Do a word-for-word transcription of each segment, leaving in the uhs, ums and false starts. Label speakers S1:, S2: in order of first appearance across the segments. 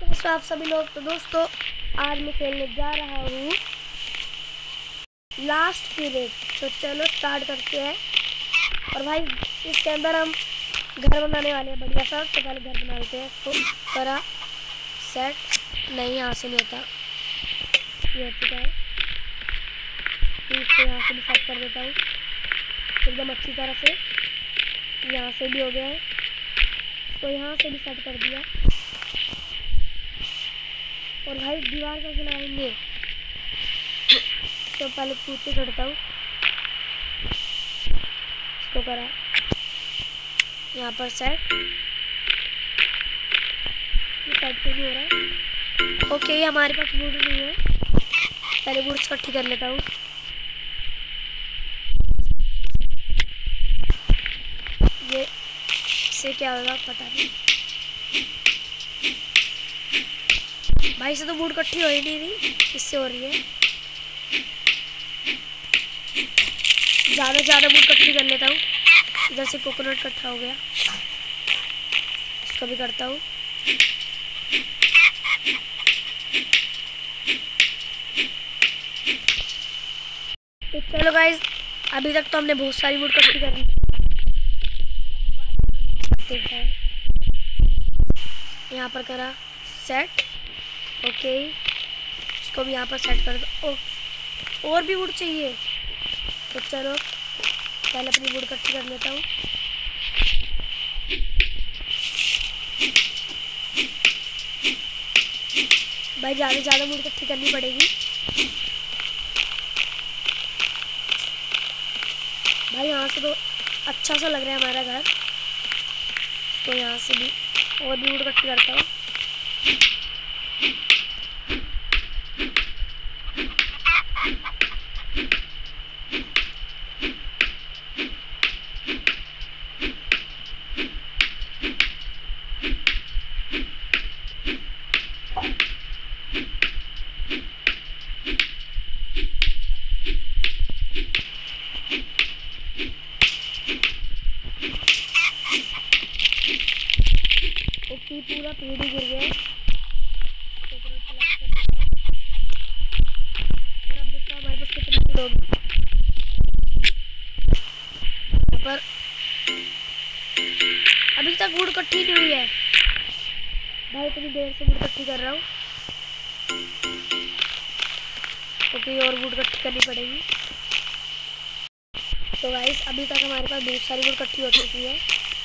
S1: कैसे आप सभी लोग। तो दोस्तों आज मैं खेलने जा रहा हूँ लास्ट पीरियड। तो चलो स्टार्ट करते हैं। और भाई इसके अंदर हम घर बनाने वाले हैं बढ़िया सा। तो पहले घर बना लेते हैं। तो करा सेट, नहीं यहाँ से नहीं होता, ये हो चुका है। इसको यहाँ से भी सेट कर देता हूँ एकदम अच्छी तरह से। यहाँ से भी हो गया है, तो यहाँ से भी सेट कर दिया। और भाई दीवार कैसे लगाएंगे, तो पहले पूछ के चढ़ता हूँ। इसको करा यहाँ पर सेट, ये सेट क्यों नहीं हो रहा है। ओके हमारे पास वुड नहीं है, पहले वुड इकट्ठी कर लेता हूँ। ये से क्या होगा पता नहीं भाई, से तो वुड इकट्ठी हो ही नहीं रही, इससे हो रही है। ज़्यादा ज़्यादा वुड इकट्ठी कर लेता हूँ। इधर से कोकोनट इकट्ठा हो गया, इसको भी करता हूँ। तो चलो गाइस, अभी तक तो हमने बहुत सारी वुड इकट्ठी कर ली। यहाँ पर करा सेट, ओके इसको भी यहाँ पर सेट कर दो। ओ, और भी वुड चाहिए, तो चलो पहले अपनी वुड इकट्ठी कर लेता हूँ। भाई ज़्यादा ज़्यादा वुड इकट्ठी करनी पड़ेगी। भाई यहाँ से तो अच्छा सा लग रहा है हमारा घर, तो यहाँ से भी और भी वुड इकट्ठी करता हूँ। ओके पूरा पेड़ ही गिर गया है। और अब देखो हमारे पास कितने लोग पर अभी तक वुड इकट्ठी नहीं हुई है। भाई इतनी देर से वुड इकट्ठी कर रहा हूँ, ओके और वुड इकट्ठी करनी पड़ेगी। तो गाइस अभी तक हमारे पास बहुत सारी वुड इकट्ठी हो चुकी है।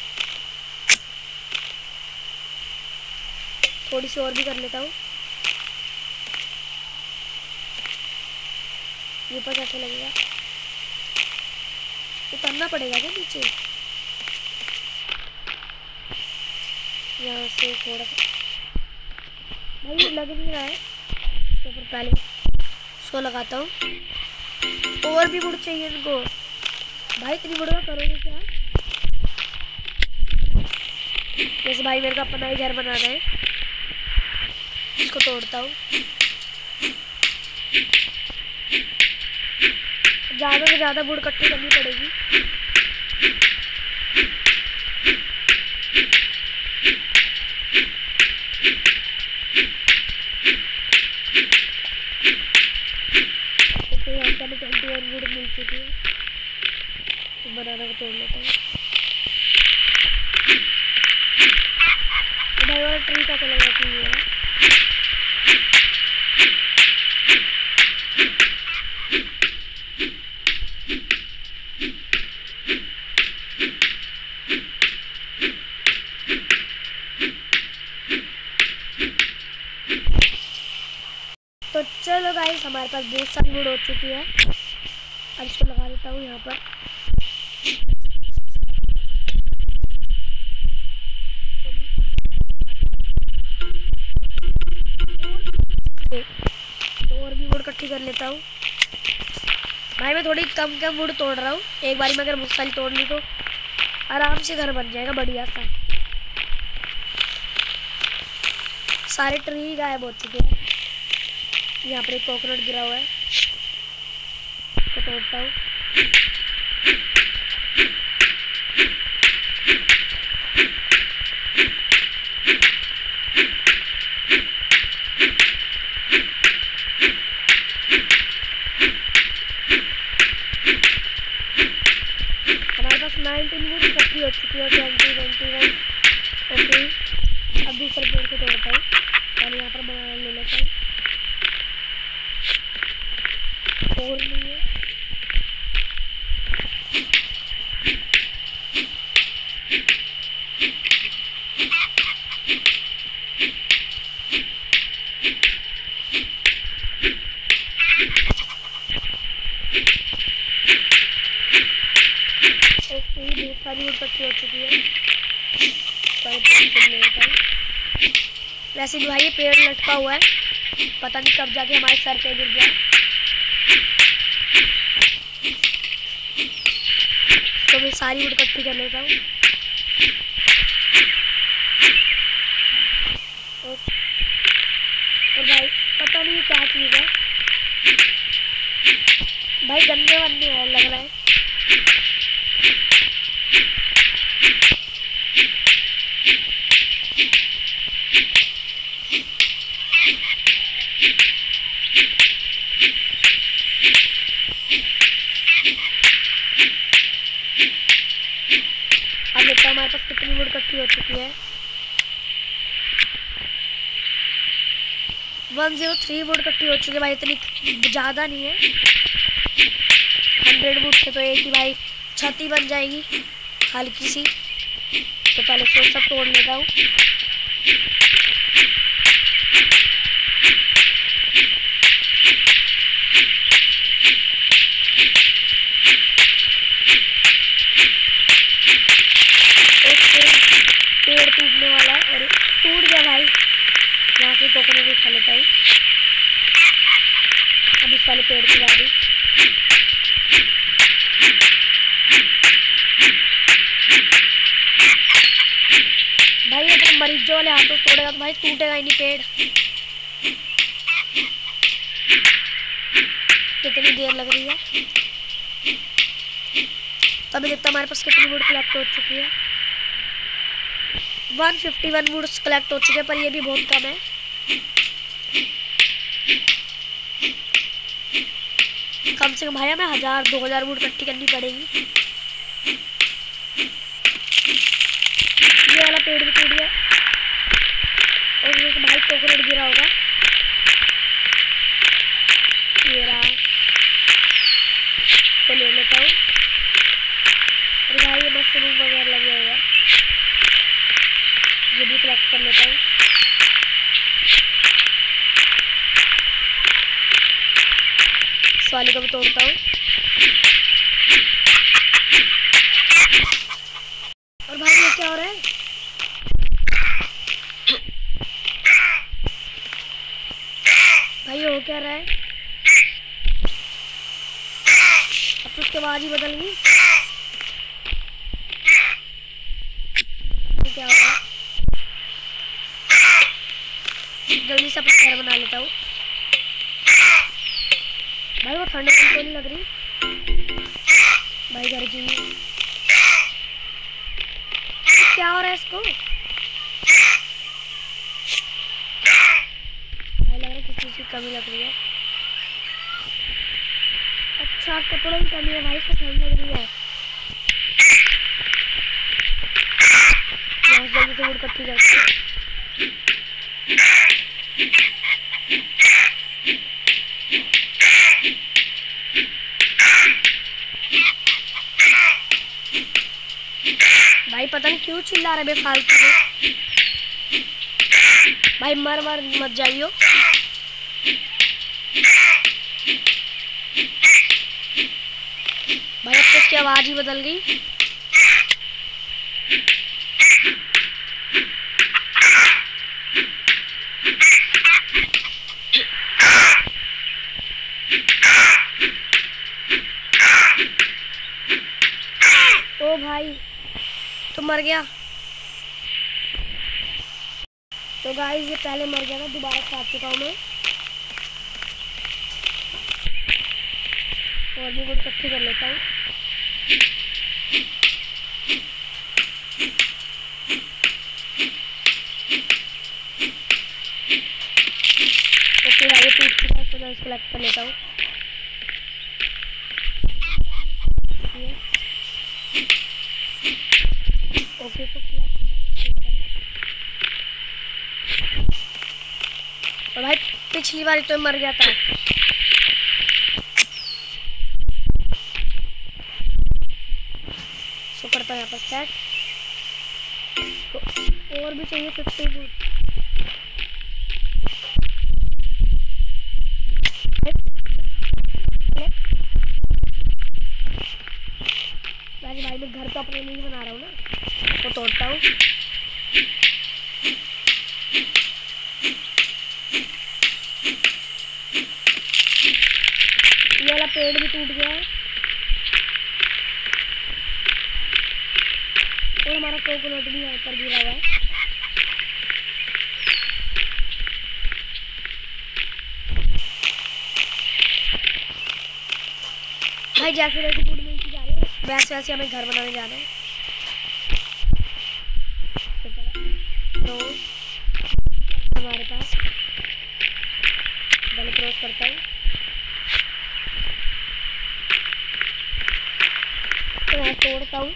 S1: थोड़ी सी और भी कर लेता हूँ। ये ऊपर कैसे लगेगा, उतरना पड़ेगा क्या नीचे। यहाँ से थोड़ा सा भाई ये लग नहीं रहा है, इसके ऊपर पहले इसको लगाता हूँ। और भी वुड चाहिए इनको। भाई इतनी वुड का करोगे क्या। जैसे भाई मेरे को अपना ही घर बनाना है, इसको तोड़ता हूँ। ज़्यादा से ज़्यादा वुड इकट्ठी करनी पड़ेगी। तो यहाँ से हमें ट्वेंटी वन वुड मिल चुकी है, तो बनाना को तोड़ लेता हूँ। तो भाई वाला ट्री का चला जाती है। तो चलो गाइस हमारे पास बहुत सारी वुड हो चुकी है। अब इसको लगा देता हूँ यहाँ पर। तो और भी वुड इकट्ठी कर लेता हूँ। भाई मैं थोड़ी कम कम वुड तोड़ रहा हूँ, एक बारी में अगर बहुत सारी तोड़ ली तो आराम से घर बन जाएगा बढ़िया सा। सारे ट्री गायब हो चुके हैं। यहाँ पर एक कोकोनट गिरा हुआ है, इसको तोड़ता हूँ। इधर से तोड़ता हूँ और यहाँ पर बनाना ले लेता हूँ। और नहीं है बहुत सारी वुड इकट्ठी हो चुकी है। वैसे भी भाई ये पेड़ लटका हुआ है, पता नहीं कब जाके हमारे सर पे गिर जाए। तो मैं सारी वुड इकट्ठी कर लेता हूँ। और, और भाई पता नहीं क्या चीज़ है भाई, गंदे वंदे है लग रहा है। अब देखते हैं हमारे पास कितनी वुड इकट्ठी हो चुकी है। वन जीरो थ्री वुड इकट्ठी हो चुकी है भाई, इतनी ज़्यादा नहीं है। हंड्रेड वुड से तो एक ही भाई छत ही बन जाएगी हल्की सी। तो पहले सो सब तोड़ लेता हूँ। पेड़ टूटने वाला है और टूट गया भाई। यहाँ से कोकोनट भी खा लेता हूँ। अब इस वाले पेड़ की बारी। भाई अगर मरीजों वाले हाथों से तोड़ेगा तो भाई टूटेगा ही नहीं पेड़। कितनी देर लग रही है, तभी देखता हमारे पास कितनी वुड कलेक्ट हो चुकी है। One fifty one woods collect हो चुके हैं, पर ये भी बहुत कम है। कम से कम भाई हमें हजार दो हजार वुड इकट्ठी करनी पड़ेगी। ये वाला पेड़ भी टूट गया और ये भाई कोकोनट गिरा होगा। ये रहा, तो ले लेता हूँ। और भाई ये मशरूम वगैरह लगे हुए हैं, ये भी कलेक्ट कर लेता हूँ। इस वाले को भी तोड़ता हूँ। और भाई ये क्या हो रहा है? भाई ये हो क्या रहा है? अब तो उसके बाद ही बदल गई। क्या हो रहा है? जल्दी से अपना घर बना लेता हूँ। भाई वो ठंड तो नहीं लग रही भाई घर की। क्या हो रहा है इसको? भाई लग रहा है किसी चीज़ की कमी लग रही है। अच्छा कपड़ों की कमी है भाई, इसको ठंड लग रही है। जल्दी से वुड इकट्ठी करते हैं। भाई पता नहीं क्यों चिल्ला रहे बेफालतू में। भाई मर मर मत जाइयो। भाई अब तो उसकी आवाज ही बदल गई। ओ भाई तो मर गया। तो गाइस ये पहले मर गया था, दोबारा काट चुका हूँ मैं। और भी वुड इकट्ठी कर लेता हूँ। ओके भाई ये टूट चुका है, तो मैं इसको कलेक्ट कर लेता हूँ। ओके तो कलेक्ट और भाई पिछली बार तो मर गया था। सो करता है यहाँ पर सेट। तो और भी चाहिए फिफ्टी वुड। भाई मैं घर तो अपने लिए बना रहा हूँ ना, तो तोड़ता हूँ। ये वाला पेड़ भी टूट गया है और हमारा कोकोनट भी यहाँ पर गिरा हुआ है। भाई जैसे जैसे फूड मिलती जा रही है वैसे वैसे हमें घर बनाने जाना है। तो हमारे पास डबल क्रॉस करता हूँ, तो मैं तोड़ता हूँ।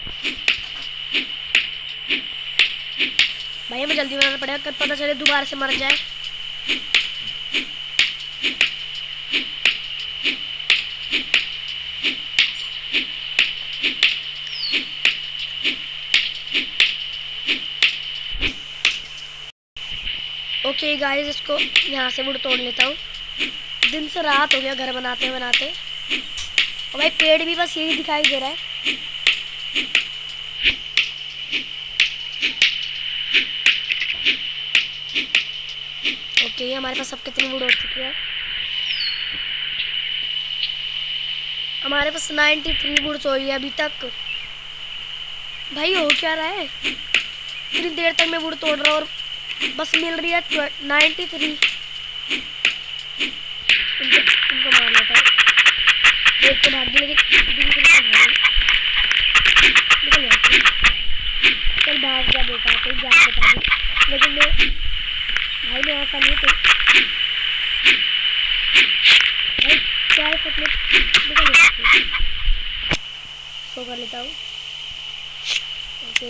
S1: भाई हमें जल्दी बनाना पड़ेगा, कब पता चले दोबारा से मर जाए। ओके गाइस, इसको यहाँ से वुड तोड़ लेता हूँ। दिन से रात हो गया घर बनाते बनाते, और भाई पेड़ भी बस यही दिखाई दे रहा है। ओके हमारे पास अब कितनी वुड हो चुकी है? हमारे पास नाइन्टी थ्री वुड्स हो रही है अभी तक। भाई हो क्या रहा है, इतनी देर तक मैं वुड तोड़ रहा हूँ और बस मिल रही है नाइन्टी थ्री। इनको, इनको मार लेता है। एक तो भाग गई लेकिन निकल जाती। चल भाग जा बेटा, कोई जान बता दी। लेकिन मैं भाई मैं ऐसा नहीं तो भाई क्या सकते निकल जाती। सो कर लेता हूँ। ओके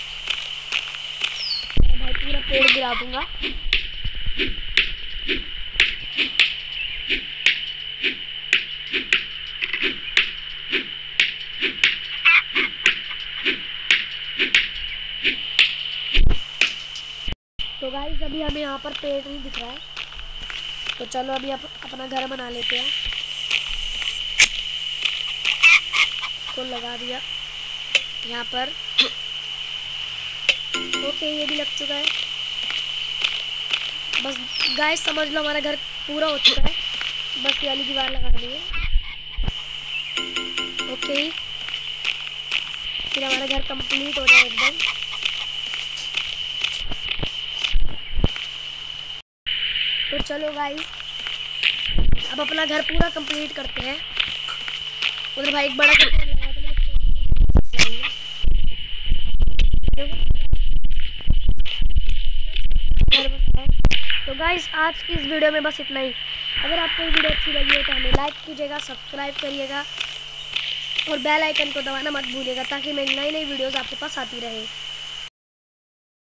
S1: भाई पूरा पेड़ गिरा दूंगा। तो गाइस अभी हमें यहाँ पर पेड़ नहीं दिख रहा है, तो चलो अभी अप, अपना घर बना लेते हैं। तो लगा दिया यहाँ पर। ओके ये भी लग चुका है। बस गाइस समझ लो हमारा घर पूरा हो चुका है, बस ये वाली दीवार लगानी है। ओके फिर हमारा घर कंप्लीट हो जाए एकदम। तो चलो गाइस अब अपना घर पूरा कंप्लीट करते हैं। उधर भाई एक बड़ा पेड़ लगा तो गाइस आज की इस वीडियो में बस इतना ही। अगर आपको ये वीडियो अच्छी लगी हो तो हमें लाइक कीजिएगा, सब्सक्राइब करिएगा और बेल आइकन को दबाना मत भूलिएगा, ताकि मेरी नई नई वीडियोस आपके पास आती रहे।